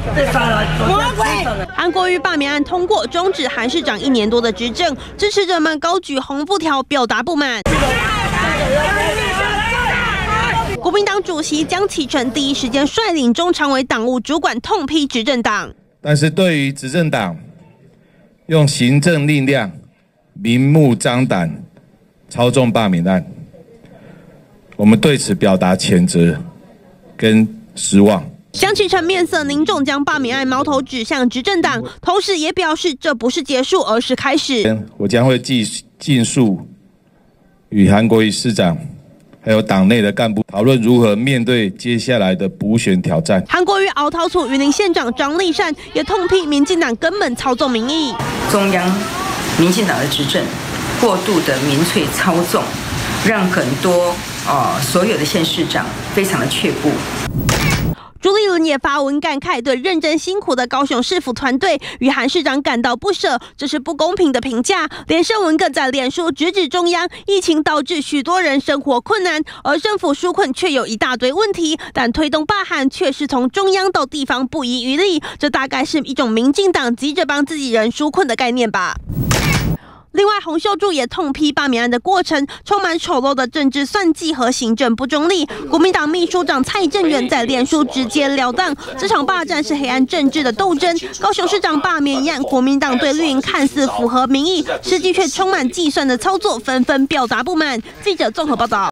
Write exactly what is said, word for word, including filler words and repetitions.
韩国瑜罢免案通过，终止韩市长一年多的执政，支持者们高举红布条表达不满。国民党主席江启臣第一时间率领中常委党务主管痛批执政党， 但是对于执政党用行政力量明目张胆操纵罢免案，我们对此表达谴责跟失望。 江启臣面色凝重，将罢免案矛头指向执政党，同时也表示这不是结束，而是开始。 我将会尽尽速与韩国瑜市长还有党内的干部讨论如何面对接下来的补选挑战。 韩国瑜熬桃处云林县长张丽善也痛批民进党根本操纵民意， 中央民进党的执政过度的民粹操纵，让很多呃所有的县市长非常的却步。 朱立伦也发文感慨，对认真辛苦的高雄市府团队与韩市长感到不舍，这是不公平的评价。连胜文更在脸书直指中央，疫情导致许多人生活困难，而政府纾困却有一大堆问题，但推动罢韩却是从中央到地方不遗余力，这大概是一种民进党急着帮自己人纾困的概念吧。另外，洪秀柱也痛批罢免案的过程充满丑陋的政治算计和行政不中立。国民党秘书长蔡正元在脸书直截了当，这场罢战是黑暗政治的斗争。高雄市长罢免一案，国民党对绿营看似符合民意，实际却充满计算的操作，纷纷表达不满。记者综合报道。